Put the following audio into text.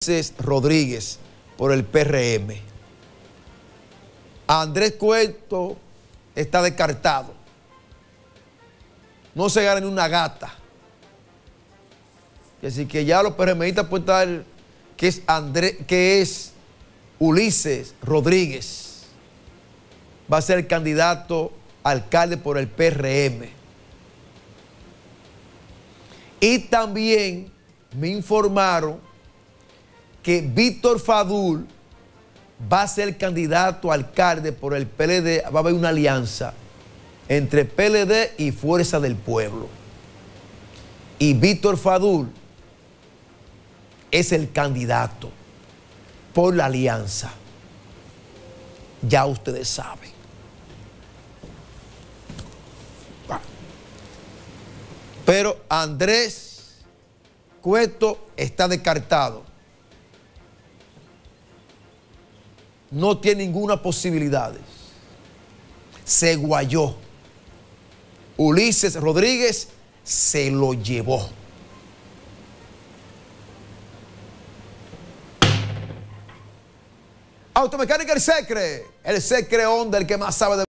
Ulises Rodríguez por el PRM. Andrés Cueto está descartado. No se gana ni una gata. Así que ya los PRMistas pueden estar que es Ulises Rodríguez. Va a ser el candidato a alcalde por el PRM. Y también me informaron que Víctor Fadul va a ser candidato a alcalde por el PLD. Va a haber una alianza entre PLD y Fuerza del Pueblo. Y Víctor Fadul es el candidato por la alianza. Ya ustedes saben. Pero Andrés Cueto está descartado. No tiene ninguna posibilidad. Se guayó. Ulises Rodríguez se lo llevó. Automecánica El Secre Honda, el que más sabe de